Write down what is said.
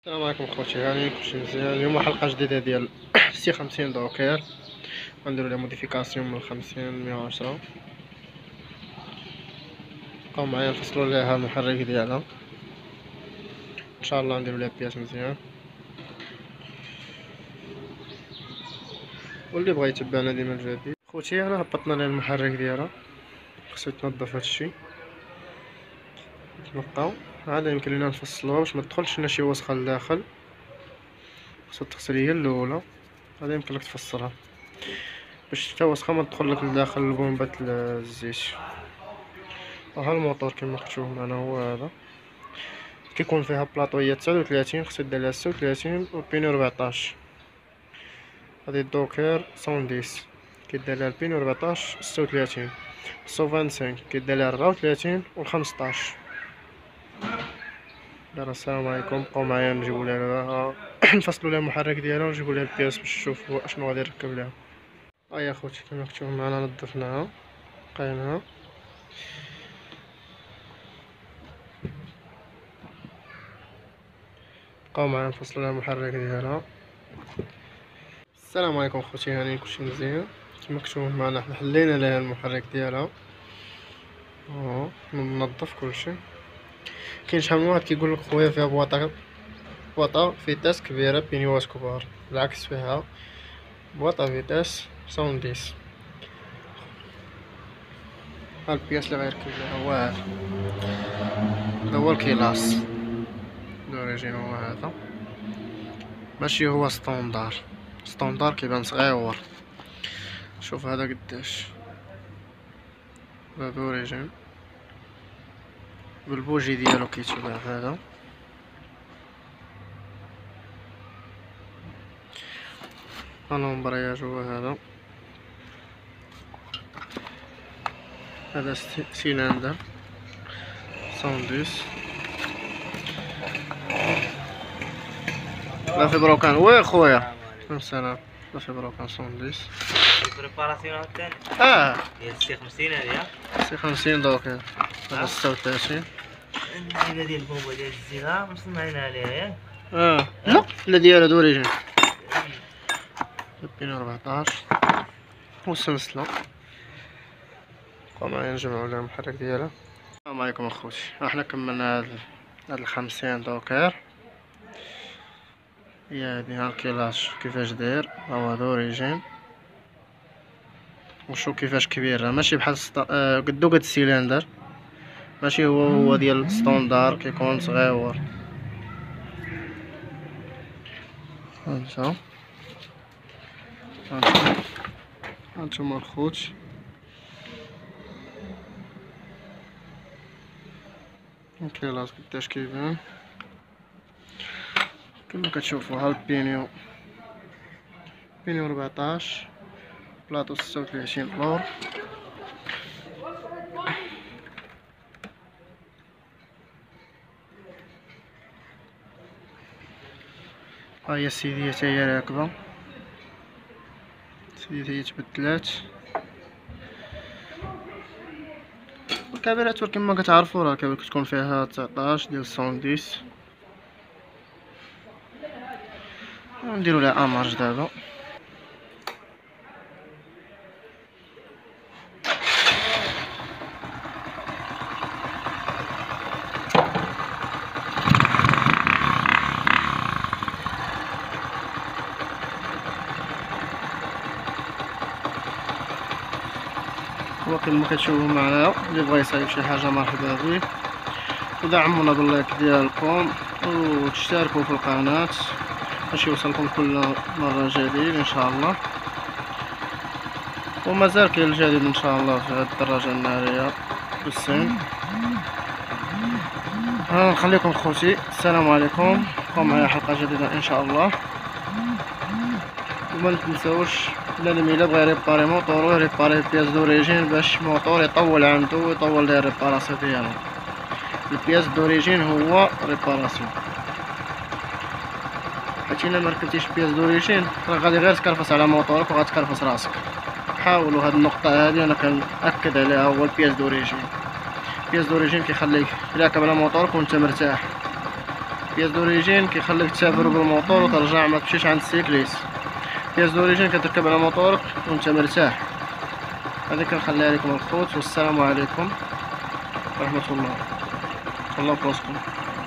السلام عليكم خوتي، هاني كلشي مزيان. اليوم حلقه جديده ديال سي 50 دوكر. غنديرو لها موديفيكاسيون من 50 ل 110. بقاو معايا نفصلو ليها المحرك ديالها ان شاء الله، نديرو ليها بياس مزيان. واللي بغا يتبعنا ديما الجديد خوتي، انا هبطنا لها المحرك ديالها، خصو يتنظف هادشي يتنقاو. هذا يمكن لينا نفصلوها باش ما تدخلش لنا شي وسخه لداخل، خصو تغسل هي الاولى. هذا يمكن لك تفسرها باش حتى وسخه ما تدخل لك لداخل البومبات الزيت. وها الموتور كما كتشوف معنا هو هذا، كيكون فيها بلاطويه 39، خصو دير لها 36 وبينو 14. هادي الدوكر 110 كيدير لها البينو 14 36، 125 كيدير لها 34 و 15. دابا السلام عليكم، بقاو معايا نجيبو لها نفصلو لها المحرك ديالها ونجيبو لها البياس باش نشوفو اشنو غادي نركب لها. هيا خوتي كما كتشوف معنا نظفناها قيناها. بقاو معايا نفصلو لها المحرك ديالها. السلام عليكم خوتي، هاني كلشي مزيان. كما كتشوف معنا حنا حلينا لها المحرك ديالها، منظف كلشي. كاين شحال من واحد كيقول لك خويا فيها بواطه فيتاس كبيره بينيوات كبار، بالعكس فيها بواطه فيتاس 110. ها البياس اللي غيركب لها هو هذا هو الكيلاس دوريجين، هو هذا ماشي هو ستوندار كيبان صغيور. شوف هذا قداش، هذا دوريجين بالبوجي ديالو كيتباع. هذا الامبرياج هو هذا. هذا سيلندر 110 لا في بروكان. وي خويا السلام، لا في بروكان 110. البريباراسيون الثاني ديال سي 50 هذه، سي 50 دوك. هذا 36. اللعيبه ديال البومبا ديال الزيغه مصنعين عليها ياك؟ لا ديالها دوريجين بين 14 والسلسله. بقاو معايا نجمعو لها المحرك ديالها. السلام عليكم اخوتي، احنا كملنا هاد 50 دوكر. هي هادي ها الكيلاش كيفاش داير، هو دوريجين. وشوف كيفاش كبير، ماشي بحال قدو قد السيلندر، ماشي هو ديال ستوندار كيكون صغيور. هانتوما الخوت، الكيلاس قداش كيبان كما كتشوفو. ها البينيو 14 بلاطو 36 لور. ها هي السيدية تا هي راكبة، السيدية تبدلات. الكابيراتور كما كتعرفو راه كتكون فيها 19 ديال 110. نديرو لها امارج دابا. وكما كتشوفو معنا، اللي بغا يصايب شي حاجه مرحبا به، ودعمونا باللايك ديالكم وتشتركوا في القناه باش يوصلكم كل مره جديد ان شاء الله. ومازال كاين الجديد ان شاء الله في هاد الدراجه الناريه بالصين. نخليكم خوتي، السلام عليكم، بقاو معايا حلقه جديده ان شاء الله. وما تنساوش الا بغا يريباري موطورو يريباري بياس دوريجين باش موطور يطول عنده ويطول ليه الريباراسيون ديالو. البياس دوريجين هو ريباراسيون، حيت الا مركبتيش بياس دوريجين راه غادي غير تكرفس على موطورك وغتكرفس راسك. حاولوا هاد النقطه هادي انا كنأكد عليها، هو البياس دوريجين. البياس دوريجين كيخليك راكب على موطورك وانت مرتاح. بياس دوريجين كيخليك تسافر بالموطور وترجع ما تمشيش عند السيكليس. بياس دوريجين كتركب على موطورك وانت مرتاح. هذه كنخليها لكم الخوت، والسلام عليكم ورحمة الله. الله في وسطكم.